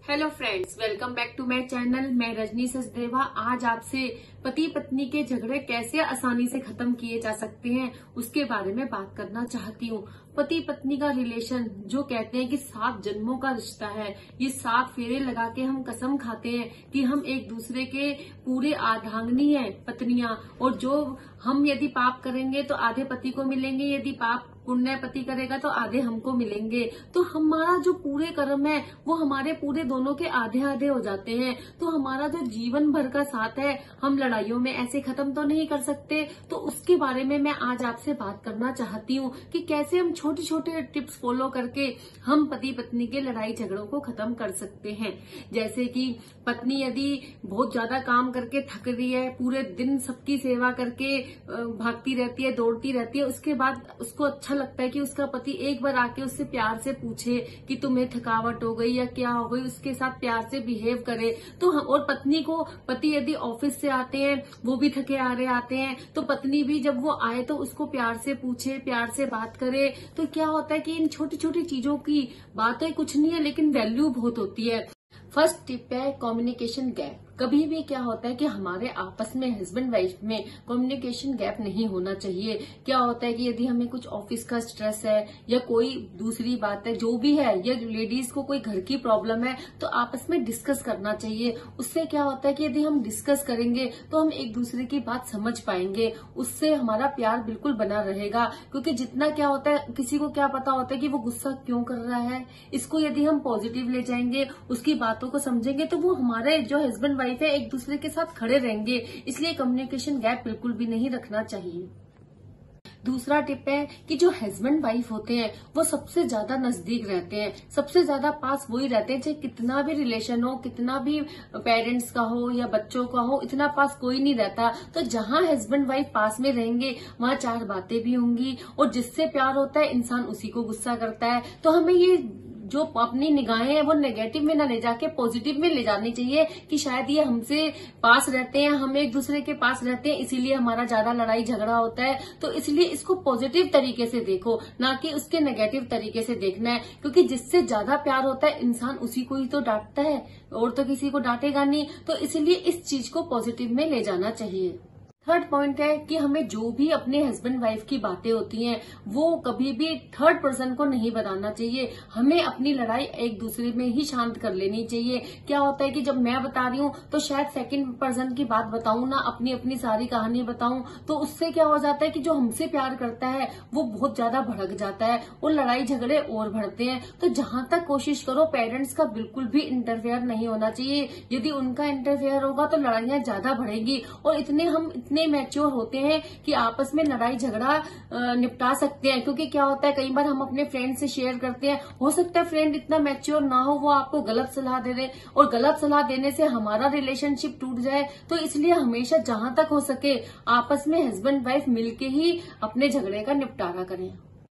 Hello friends, welcome back to my channel. मैं रजनी सचदेवा आज आपसे पति पत्नी के झगड़े कैसे आसानी से खत्म किए जा सकते हैं उसके बारे में बात करना चाहती हूँ। पति पत्नी का रिलेशन जो कहते हैं कि 7 जन्मों का रिश्ता है, ये 7 फेरे लगा के हम कसम खाते हैं कि हम एक दूसरे के पूरे अर्धांगिनी है पत्नियां, और जो हम यदि पाप करेंगे तो आधे पति को मिलेंगे, यदि पाप पुण्य पति करेगा तो आधे हमको मिलेंगे। तो हमारा जो पूरे कर्म है वो हमारे पूरे दोनों के आधे आधे हो जाते हैं। तो हमारा जो जीवन भर का साथ है हम लड़ाइयों में ऐसे खत्म तो नहीं कर सकते। तो उसके बारे में मैं आज आपसे बात करना चाहती हूँ कि कैसे हम छोटे छोटे टिप्स फॉलो करके हम पति पत्नी के लड़ाई झगड़ों को खत्म कर सकते हैं। जैसे कि पत्नी यदि बहुत ज्यादा काम करके थक रही है, पूरे दिन सबकी सेवा करके भागती रहती है, दौड़ती रहती है, उसके बाद उसको अच्छा लगता है कि उसका पति एक बार आके उससे प्यार से पूछे कि तुम्हें थकावट हो गई या क्या हो गई, उसके साथ प्यार से बिहेव करे। तो और पत्नी को, पति यदि ऑफिस से आते हैं, वो भी थके हारे आते हैं, तो पत्नी भी जब वो आए तो उसको प्यार से पूछे, प्यार से बात करे। तो क्या होता है कि इन छोटी छोटी चीजों की बातें कुछ नहीं है लेकिन वैल्यू बहुत होती है। फर्स्ट टिप है कम्युनिकेशन गैप। कभी भी क्या होता है कि हमारे आपस में हस्बैंड वाइफ में कम्युनिकेशन गैप नहीं होना चाहिए। क्या होता है कि यदि हमें कुछ ऑफिस का स्ट्रेस है या कोई दूसरी बात है, जो भी है, या लेडीज को कोई घर की प्रॉब्लम है, तो आपस में डिस्कस करना चाहिए। उससे क्या होता है कि यदि हम डिस्कस करेंगे तो हम एक दूसरे की बात समझ पाएंगे, उससे हमारा प्यार बिल्कुल बना रहेगा। क्योंकि जितना क्या होता है, किसी को क्या पता होता है कि वो गुस्सा क्यों कर रहा है, इसको यदि हम पॉजिटिव ले जाएंगे, उसकी बातों को समझेंगे, तो वो हमारे जो हस्बैंड वाइफ है एक दूसरे के साथ खड़े रहेंगे। इसलिए कम्युनिकेशन गैप बिल्कुल भी नहीं रखना चाहिए। दूसरा टिप है कि जो हस्बैंड वाइफ होते हैं वो सबसे ज्यादा नजदीक रहते हैं, सबसे ज्यादा पास वही रहते हैं। चाहे कितना भी रिलेशन हो, कितना भी पेरेंट्स का हो या बच्चों का हो, इतना पास कोई नहीं रहता। तो जहां हस्बैंड वाइफ पास में रहेंगे वहां 4 बातें भी होंगी, और जिससे प्यार होता है इंसान उसी को गुस्सा करता है। तो हमें ये जो अपनी निगाहें हैं वो नेगेटिव में ना ले जाके पॉजिटिव में ले जानी चाहिए कि शायद ये हमसे पास रहते हैं, हम एक दूसरे के पास रहते हैं, इसीलिए हमारा ज्यादा लड़ाई झगड़ा होता है। तो इसलिए इसको पॉजिटिव तरीके से देखो, ना कि उसके नेगेटिव तरीके से देखना है। क्योंकि जिससे ज्यादा प्यार होता है इंसान उसी को ही तो डांटता है, और तो किसी को डांटेगा नहीं। तो इसलिए इस चीज को पॉजिटिव में ले जाना चाहिए। थर्ड पॉइंट है कि हमें जो भी अपने हस्बैंड वाइफ की बातें होती हैं वो कभी भी थर्ड पर्सन को नहीं बताना चाहिए। हमें अपनी लड़ाई एक दूसरे में ही शांत कर लेनी चाहिए। क्या होता है कि जब मैं बता रही हूँ तो शायद सेकंड पर्सन की बात बताऊं ना, अपनी अपनी सारी कहानी बताऊं, तो उससे क्या हो जाता है कि जो हमसे प्यार करता है वो बहुत ज्यादा भड़क जाता है और लड़ाई झगड़े और बढ़ते हैं। तो जहां तक कोशिश करो पेरेंट्स का बिल्कुल भी इंटरफेयर नहीं होना चाहिए। यदि उनका इंटरफेयर होगा तो लड़ाइयां ज्यादा बढ़ेगी, और इतने मैच्योर होते हैं कि आपस में लड़ाई झगड़ा निपटा सकते हैं। क्योंकि क्या होता है, कई बार हम अपने फ्रेंड से शेयर करते हैं, हो सकता है फ्रेंड इतना मैच्योर ना हो, वो आपको गलत सलाह दे दे, और गलत सलाह देने से हमारा रिलेशनशिप टूट जाए। तो इसलिए हमेशा जहां तक हो सके आपस में हस्बैंड वाइफ मिलके ही अपने झगड़े का निपटारा करें।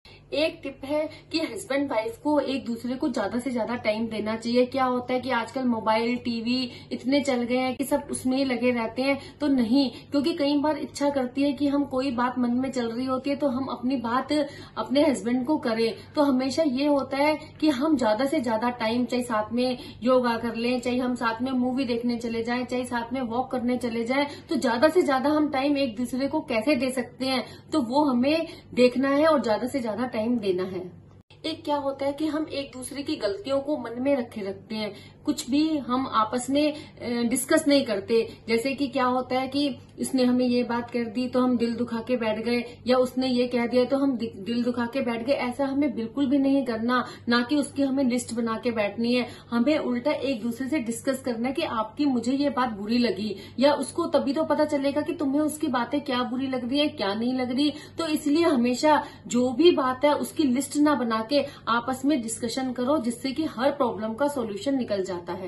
एक टिप है कि हस्बैंड वाइफ को एक दूसरे को ज्यादा से ज्यादा टाइम देना चाहिए। क्या होता है कि आजकल मोबाइल टीवी इतने चल गए हैं कि सब उसमें ही लगे रहते हैं। तो नहीं, क्योंकि कई बार इच्छा करती है कि हम कोई बात मन में चल रही होती है तो हम अपनी बात अपने हस्बैंड को करें। तो हमेशा ये होता है कि हम ज्यादा से ज्यादा टाइम, चाहे साथ में योगा कर लें, चाहे हम साथ में मूवी देखने चले जाएं, चाहे साथ में वॉक करने चले जाएं, तो ज्यादा से ज्यादा हम टाइम एक दूसरे को कैसे दे सकते हैं तो वो हमें देखना है और ज्यादा से ज्यादा टाइम देना है। एक क्या होता है कि हम एक दूसरे की गलतियों को मन में रखते हैं, कुछ भी हम आपस में डिस्कस नहीं करते। जैसे कि क्या होता है कि उसने हमें ये बात कर दी तो हम दिल दुखा के बैठ गए, या उसने ये कह दिया तो हम दिल दुखा के बैठ गए। ऐसा हमें बिल्कुल भी नहीं करना, ना कि उसकी हमें लिस्ट बना के बैठनी है। हमें उल्टा एक दूसरे से डिस्कस करना है कि आपकी मुझे ये बात बुरी लगी, या उसको तभी तो पता चलेगा कि तुम्हें उसकी बातें क्या बुरी लग रही है, क्या नहीं लग रही। तो इसलिए हमेशा जो भी बात है उसकी लिस्ट ना बना के आपस में डिस्कशन करो, जिससे कि हर प्रॉब्लम का सॉल्यूशन निकल जाता है।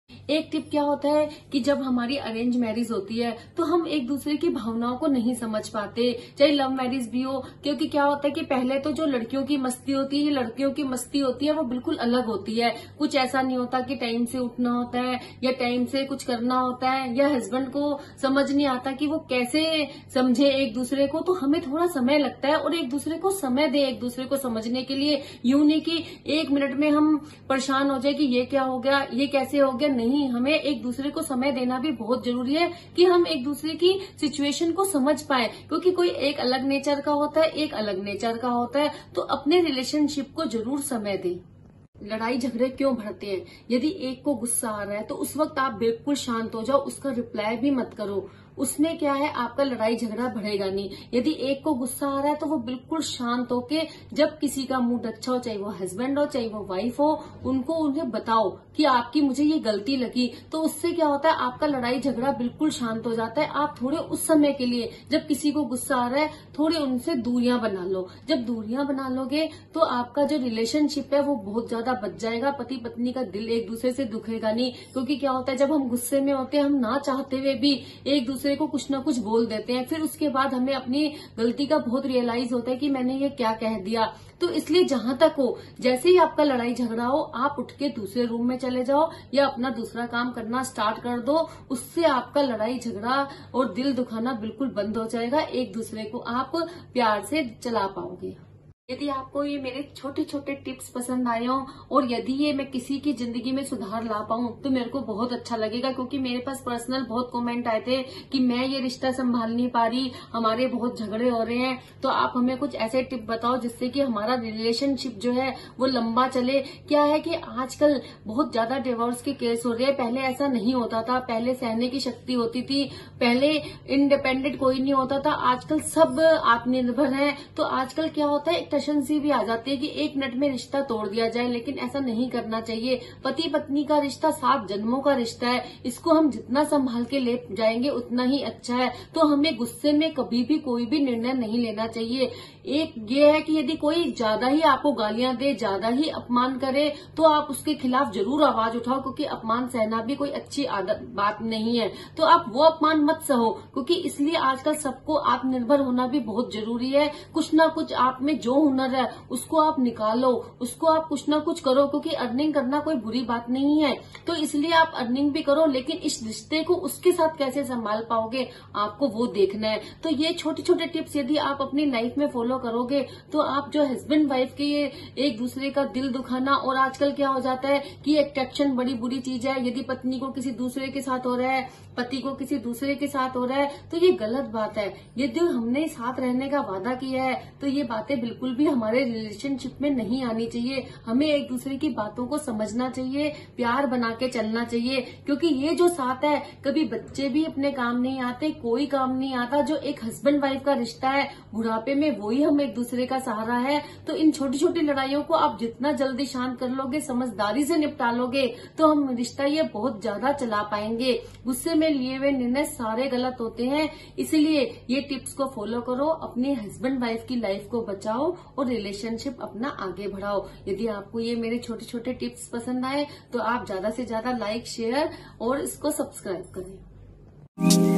एक टिप क्या होता है कि जब हमारी अरेंज मैरिज होती है तो हम एक दूसरे की भावनाओं को नहीं समझ पाते, चाहे लव मैरिज भी हो, क्योंकि क्या होता है कि पहले तो जो लड़कियों की मस्ती होती है, लड़कियों की मस्ती होती है वो बिल्कुल अलग होती है। कुछ ऐसा नहीं होता कि टाइम से उठना होता है या टाइम से कुछ करना होता है, या हस्बैंड को समझ नहीं आता कि वो कैसे समझे एक दूसरे को। तो हमें थोड़ा समय लगता है और एक दूसरे को समय दे एक दूसरे को समझने के लिए। यूं नहीं कि 1 मिनट में हम परेशान हो जाए कि ये क्या हो गया, ये कैसे हो गया। नहीं, हमें एक दूसरे को समय देना भी बहुत जरूरी है कि हम एक दूसरे की सिचुएशन को समझ पाए, क्योंकि कोई एक अलग नेचर का होता है, एक अलग नेचर का होता है। तो अपने रिलेशनशिप को जरूर समय दें। लड़ाई झगड़े क्यों बढ़ते हैं? यदि एक को गुस्सा आ रहा है तो उस वक्त आप बिल्कुल शांत हो जाओ, उसका रिप्लाई भी मत करो। उसमें क्या है, आपका लड़ाई झगड़ा बढ़ेगा नहीं। यदि एक को गुस्सा आ रहा है तो वो बिल्कुल शांत होके, जब किसी का मूड अच्छा हो, चाहे वो हस्बैंड हो चाहे वो वाइफ हो, उन्हें बताओ कि आपकी मुझे ये गलती लगी। तो उससे क्या होता है, आपका लड़ाई झगड़ा बिल्कुल शांत हो जाता है। आप थोड़े उस समय के लिए, जब किसी को गुस्सा आ रहा है, थोड़े उनसे दूरियां बना लो। जब दूरियां बना लोगे तो आपका जो रिलेशनशिप है वो बहुत ज्यादा बच जाएगा। पति पत्नी का दिल एक दूसरे से दुखेगा नहीं, क्योंकि क्या होता है, जब हम गुस्से में होते हैं, हम ना चाहते हुए भी एक दूसरे को कुछ ना कुछ बोल देते हैं। फिर उसके बाद हमें अपनी गलती का बहुत रियलाइज होता है कि मैंने ये क्या कह दिया। तो इसलिए जहां तक हो, जैसे ही आपका लड़ाई झगड़ा हो, आप उठ के दूसरे रूम में चले जाओ या अपना दूसरा काम करना स्टार्ट कर दो। उससे आपका लड़ाई झगड़ा और दिल दुखाना बिल्कुल बंद हो जाएगा। एक दूसरे को आप प्यार से चला पाओगे। यदि आपको ये मेरे छोटे छोटे टिप्स पसंद आए हों और यदि ये मैं किसी की जिंदगी में सुधार ला पाऊं तो मेरे को बहुत अच्छा लगेगा, क्योंकि मेरे पास पर्सनल बहुत कमेंट आए थे कि मैं ये रिश्ता संभाल नहीं पा रही, हमारे बहुत झगड़े हो रहे हैं। तो आप हमें कुछ ऐसे टिप बताओ जिससे कि हमारा रिलेशनशिप जो है वो लंबा चले। क्या है कि आजकल बहुत ज्यादा डिवोर्स के केस हो रहे हैं। पहले ऐसा नहीं होता था, पहले सहने की शक्ति होती थी, पहले इंडिपेंडेंट कोई नहीं होता था। आजकल सब आत्मनिर्भर है। तो आजकल क्या होता है, सी भी आ जाती है कि 1 मिनट में रिश्ता तोड़ दिया जाए, लेकिन ऐसा नहीं करना चाहिए। पति पत्नी का रिश्ता 7 जन्मों का रिश्ता है। इसको हम जितना संभाल के ले जाएंगे उतना ही अच्छा है। तो हमें गुस्से में कभी भी कोई भी निर्णय नहीं लेना चाहिए। एक ये है कि यदि कोई ज्यादा ही आपको गालियां दे, ज्यादा ही अपमान करे, तो आप उसके खिलाफ जरूर आवाज उठाओ, क्योंकि अपमान सहना भी कोई अच्छी आदत बात नहीं है। तो आप वो अपमान मत सहो, क्योंकि इसलिए आजकल सबको आत्मनिर्भर होना भी बहुत जरूरी है। कुछ ना कुछ आप में जो हुनर है उसको आप निकालो, उसको आप कुछ ना कुछ करो, क्योंकि अर्निंग करना कोई बुरी बात नहीं है। तो इसलिए आप अर्निंग भी करो, लेकिन इस रिश्ते को उसके साथ कैसे संभाल पाओगे आपको वो देखना है। तो ये छोटे छोटे टिप्स यदि आप अपनी लाइफ में फॉलो करोगे तो आप जो हस्बैंड वाइफ के ये एक दूसरे का दिल दुखाना, और आजकल क्या हो जाता है कि अट्रैक्शन बड़ी बुरी चीज है। यदि पत्नी को किसी दूसरे के साथ हो रहा है, पति को किसी दूसरे के साथ हो रहा है, तो ये गलत बात है। यदि हमने साथ रहने का वादा किया है तो ये बातें बिल्कुल भी हमारे रिलेशनशिप में नहीं आनी चाहिए। हमें एक दूसरे की बातों को समझना चाहिए, प्यार बना के चलना चाहिए, क्योंकि ये जो साथ है, कभी बच्चे भी अपने काम नहीं आते, कोई काम नहीं आता। जो एक हस्बैंड वाइफ का रिश्ता है, बुढ़ापे में वही हम एक दूसरे का सहारा है। तो इन छोटी छोटी लड़ाइयों को आप जितना जल्दी शांत कर लोगे, समझदारी से निपटा लोगे, तो हम रिश्ता ये बहुत ज्यादा चला पाएंगे। गुस्से में लिए हुए निर्णय सारे गलत होते हैं। इसलिए ये टिप्स को फॉलो करो, अपने हस्बैंड वाइफ की लाइफ को बचाओ और रिलेशनशिप अपना आगे बढ़ाओ। यदि आपको ये मेरे छोटे छोटे टिप्स पसंद आए तो आप ज्यादा से ज्यादा लाइक, शेयर और इसको सब्सक्राइब करें।